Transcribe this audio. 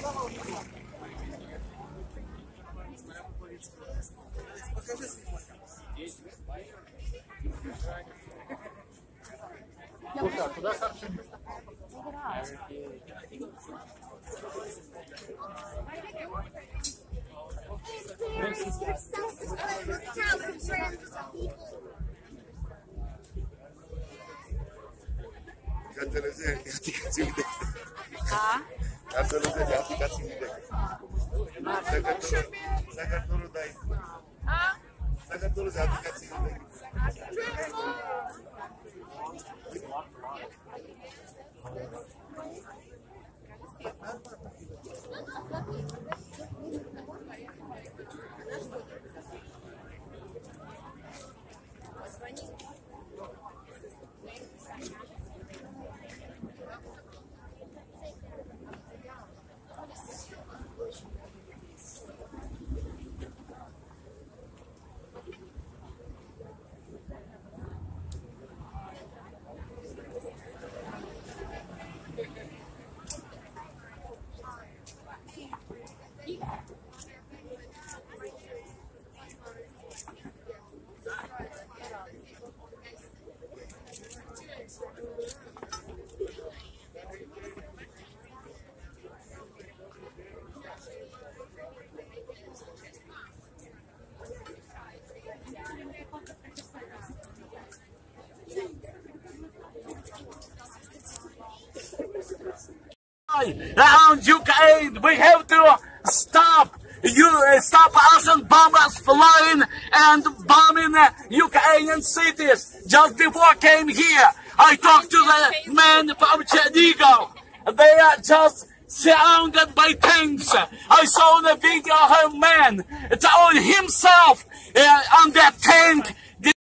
Around Ukraine, we have to stop us and bomb us flying and bombing Ukrainian cities. Just before I came here, I talked to the men from Chernihiv. They are just surrounded by tanks. I saw in the video a man, it's on himself on that tank.